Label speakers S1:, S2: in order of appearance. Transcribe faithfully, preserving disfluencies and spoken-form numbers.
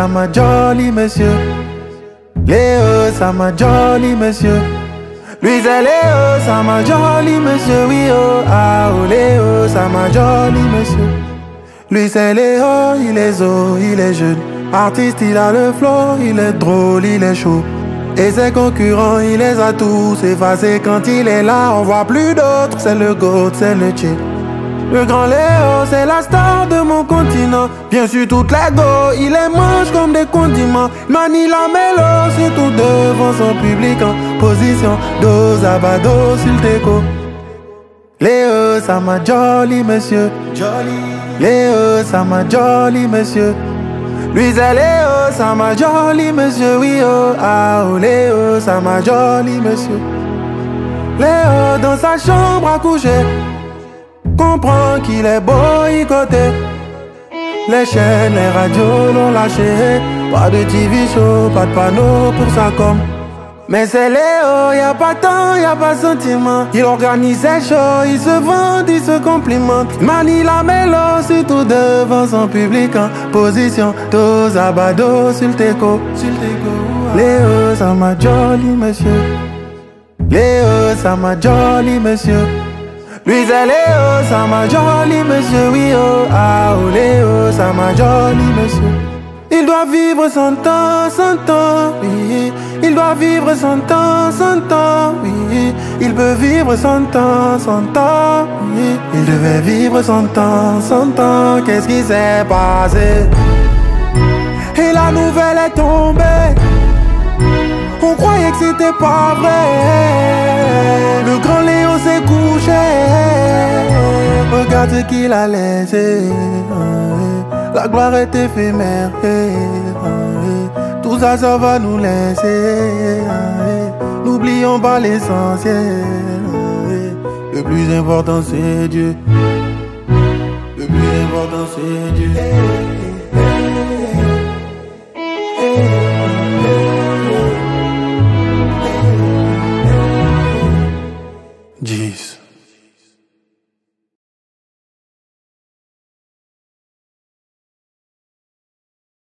S1: ça m'a jolly monsieur. Léo, ça m'a jolly monsieur. Lui c'est Léo, ça m'a jolly monsieur. Oui oh, ah oh Léo, ça m'a jolly monsieur. Lui c'est Léo, il est zo, il est jeune. Artiste, il a le flow, il est drôle, il est chaud. Et ses concurrents, il les a tous effacés. Quand il est là, on voit plus d'autres. C'est le GOAT, c'est le Tché. Le grand Léo, c'est la star de mon continent. Bien sûr, toutes les go, il les mange comme des condiments. Manie la mélo, c'est tout devant son public en position. Dos à bas, dos sur le déco. Léo, ça m'a jolly monsieur. Jolly. Léo, ça m'a jolly monsieur. Lui c'est Léo, ça m'a jolly monsieur. Oui oh, ah oh Léo, ça m'a jolly monsieur. Léo dans sa chambre à coucher comprend qu'il est boycotté. Les chaînes, les radios l'ont lâché. Pas de T V show, pas de panneau pour sa com. Mais c'est Léo, y'a pas temps, y'a pas sentiment. Il organise ses shows, il se vante, il se complimente. Manie la mélo, c'est tout devant son public en position. Dos à bas, dos sur le déco. Léo, ça m'a jolly monsieur. Léo, ça m'a jolly monsieur. Lui c'est Léo, ça m'a jolly monsieur. Oui oh, ah oh Léo, ça m'a jolly monsieur. Il doit vivre cent ans, cent ans, oui. Il doit vivre cent ans, cent ans, oui. Il peut vivre cent ans, cent ans, oui. Il devait vivre cent ans, cent ans. Qu'est-ce qui s'est passé? Et la nouvelle est tombée. On croyait que c'était pas vrai. Le grand Léo s'est couché. Regarde ce qu'il a laissé. La gloire est éphémère. Tout ça, ça va nous laisser. N'oublions pas l'essentiel. Le plus important c'est Dieu. Le plus important c'est Dieu.